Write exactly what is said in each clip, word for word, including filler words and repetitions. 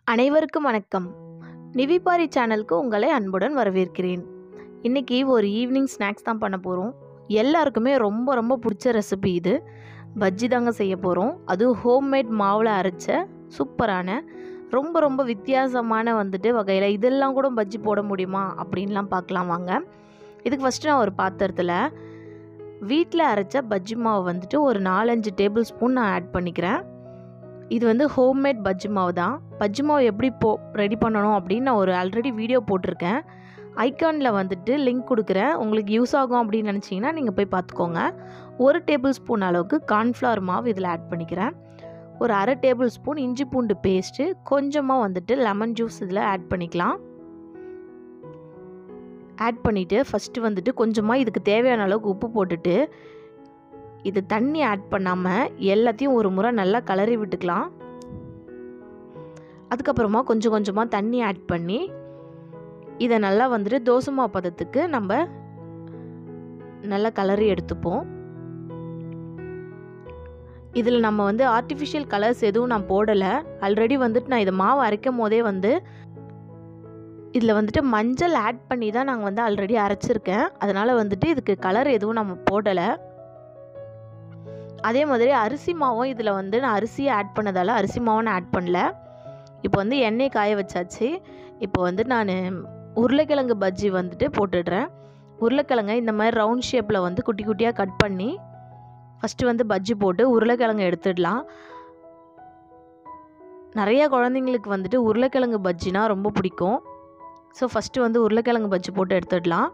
அனைவருக்கும் வணக்கம். நிவிபாரி சேனலுக்கு உங்களை அன்புடன் வரவேற்கிறேன். இன்றைக்கி ஒரு ஈவினிங் ஸ்நாக்ஸ் தான் பண்ண போகிறோம். எல்லாருக்குமே ரொம்ப ரொம்ப பிடிச்ச ரெசிபி இது. பஜ்ஜி தாங்க செய்ய போகிறோம். அதுவும் ஹோம்மேட் மாவில் அரைச்ச சூப்பரான ரொம்ப ரொம்ப வித்தியாசமான வந்துட்டு வகையில் இதெல்லாம் கூட பஜ்ஜி போட முடியுமா அப்படின்லாம் பார்க்கலாம் வாங்க. இதுக்கு ஃபஸ்ட்டு நான் ஒரு பாத்திரத்தில் வீட்டில் அரைச்ச பஜ்ஜி மாவு வந்துட்டு ஒரு நாலஞ்சு டேபிள் ஸ்பூன் நான் ஆட் பண்ணிக்கிறேன். இது வந்து ஹோம்மேட் பஜ்ஜி மாவு தான். பஜ்ஜி மாவு எப்படி போ ரெடி பண்ணணும் அப்படின்னு நான் ஒரு ஆல்ரெடி வீடியோ போட்டிருக்கேன். ஐக்கானில் வந்துட்டு லிங்க் கொடுக்குறேன். உங்களுக்கு யூஸ் ஆகும் அப்படின்னு நினச்சிங்கன்னா நீங்கள் போய் பார்த்துக்கோங்க. ஒரு டேபிள் ஸ்பூன் அளவுக்கு கார்ன்ஃப்ளவர் மாவு இதில் ஆட் பண்ணிக்கிறேன். ஒரு அரை டேபிள் ஸ்பூன் இஞ்சி பூண்டு பேஸ்ட்டு, கொஞ்சமாக வந்துட்டு லெமன் ஜூஸ் இதில் ஆட் பண்ணிக்கலாம். ஆட் பண்ணிவிட்டு ஃபஸ்ட்டு வந்துட்டு கொஞ்சமாக இதுக்கு தேவையான அளவுக்கு உப்பு போட்டுட்டு இது தண்ணி ஆட் பண்ணாமல் எல்லாத்தையும் ஒரு முறை நல்லா கலரி விட்டுக்கலாம். அதுக்கப்புறமா கொஞ்சம் கொஞ்சமாக தண்ணி ஆட் பண்ணி இதை நல்லா வந்துட்டு தோசை மாவு பதத்துக்கு நம்ம நல்லா கலரி எடுத்துப்போம். இதில் நம்ம வந்து ஆர்டிஃபிஷியல் கலர்ஸ் எதுவும் நான் போடலை. ஆல்ரெடி வந்துட்டு நான் இதை மாவு அரைக்கும் போதே வந்து இதில் வந்துட்டு மஞ்சள் ஆட் பண்ணி தான் நாங்கள் வந்து ஆல்ரெடி அரைச்சிருக்கேன். அதனால் வந்துட்டு இதுக்கு கலர் எதுவும் நம்ம போடலை. அதே மாதிரி அரிசி மாவும் இதில் வந்து நான் அரிசியை ஆட் பண்ணதால் அரிசி மாவும் நான் ஆட் பண்ணல. இப்போ வந்து எண்ணெய் காய வச்சாச்சு. இப்போ வந்து நான் உருளைக்கிழங்கு பஜ்ஜி வந்துட்டு போட்டுடுறேன். உருளைக்கிழங்கை இந்த மாதிரி ரவுண்ட் ஷேப்பில் வந்து குட்டி குட்டியாக கட் பண்ணி ஃபஸ்ட்டு வந்து பஜ்ஜி போட்டு உருளைக்கிழங்கு எடுத்துடலாம். நிறையா குழந்தைங்களுக்கு வந்துட்டு உருளைக்கிழங்கு பஜ்ஜினா ரொம்ப பிடிக்கும். ஸோ ஃபஸ்ட்டு வந்து உருளைக்கிழங்கு பஜ்ஜி போட்டு எடுத்துடலாம்.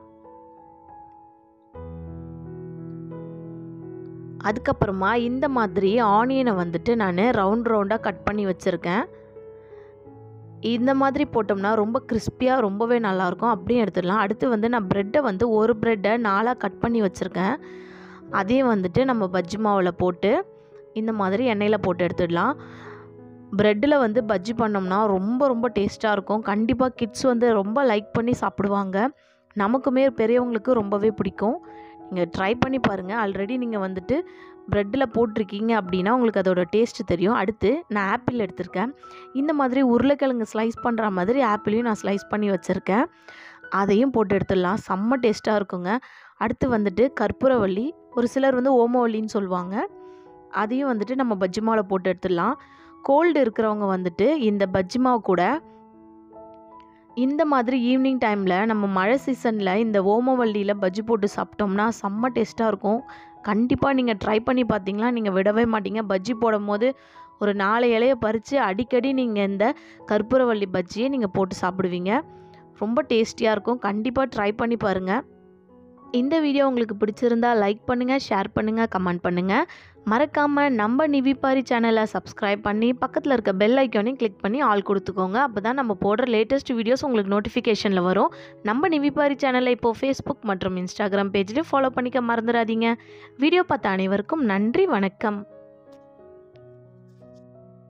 அதுக்கப்புறமா இந்த மாதிரி ஆனியனை வந்துட்டு நான் ரவுண்ட் ரவுண்டாக கட் பண்ணி வச்சுருக்கேன். இந்த மாதிரி போட்டோம்னா ரொம்ப கிறிஸ்பியாக ரொம்பவே நல்லாயிருக்கும். அப்படியே எடுத்துடலாம். அடுத்து வந்து நான் ப்ரெட்டை வந்து ஒரு ப்ரெட்டை நாலாக கட் பண்ணி வச்சுருக்கேன். அதையும் வந்துட்டு நம்ம பஜ்ஜி மாவில் போட்டு இந்த மாதிரி எண்ணெயில் போட்டு எடுத்துடலாம். ப்ரெட்டில் வந்து பஜ்ஜி பண்ணோம்னா ரொம்ப ரொம்ப டேஸ்ட்டாக இருக்கும். கண்டிப்பாக கிட்ஸ் வந்து ரொம்ப லைக் பண்ணி சாப்பிடுவாங்க. நமக்குமே பெரியவங்களுக்கு ரொம்பவே பிடிக்கும். நீங்கள் ட்ரை பண்ணி பாருங்கள். ஆல்ரெடி நீங்கள் வந்துட்டு ப்ரெட்டில் போட்டிருக்கீங்க அப்படின்னா உங்களுக்கு அதோட டேஸ்ட்டு தெரியும். அடுத்து நான் ஆப்பிள் எடுத்திருக்கேன். இந்த மாதிரி உருளைக்கிழங்கு ஸ்லைஸ் பண்ணுற மாதிரி ஆப்பிளையும் நான் ஸ்லைஸ் பண்ணி வச்சுருக்கேன். அதையும் போட்டு எடுத்துடலாம். செம்ம டேஸ்ட்டாக இருக்குங்க. அடுத்து வந்துட்டு கற்பூரவள்ளி, ஒரு சிலர் வந்து ஓமவல்லின்னு சொல்லுவாங்க. அதையும் வந்துட்டு நம்ம பஜ்ஜி மாவில் போட்டு எடுத்துடலாம். கோல்டு இருக்கிறவங்க வந்துட்டு இந்த பஜ்ஜி மாவு கூட இந்த மாதிரி ஈவினிங் டைமில் நம்ம மழை சீசனில் இந்த ஓமவல்லியில் பஜ்ஜி போட்டு சாப்பிட்டோம்னா செம்ம டேஸ்ட்டாக இருக்கும். கண்டிப்பாக நீங்கள் ட்ரை பண்ணி பார்த்தீங்களா நீங்கள் விடவே மாட்டீங்க. பஜ்ஜி போடும் போது ஒரு நாலு இலையை பறித்து அடிக்கடி நீங்கள் இந்த கற்பூரவள்ளி பஜ்ஜியை நீங்கள் போட்டு சாப்பிடுவீங்க. ரொம்ப டேஸ்டியாக இருக்கும். கண்டிப்பாக ட்ரை பண்ணி பாருங்கள். இந்த வீடியோ உங்களுக்கு பிடிச்சிருந்தா லைக் பண்ணுங்கள், ஷேர் பண்ணுங்கள், கமெண்ட் பண்ணுங்கள். மறக்காமல் நம்ம நிவிபாரி சேனலை சப்ஸ்கிரைப் பண்ணி பக்கத்தில் இருக்க பெல் ஐக்கானையும் கிளிக் பண்ணி ஆல் கொடுத்துக்கோங்க. அப்போ தான் நம்ம போடுற லேட்டஸ்ட் வீடியோஸ் உங்களுக்கு நோட்டிஃபிகேஷனில் வரும். நம்ம நிவிபாரி சேனலை இப்போது ஃபேஸ்புக் மற்றும் இன்ஸ்டாகிராம் பேஜ்லேயும் ஃபாலோ பண்ணிக்க மறந்துடாதீங்க. வீடியோ பார்த்த அனைவருக்கும் நன்றி, வணக்கம்.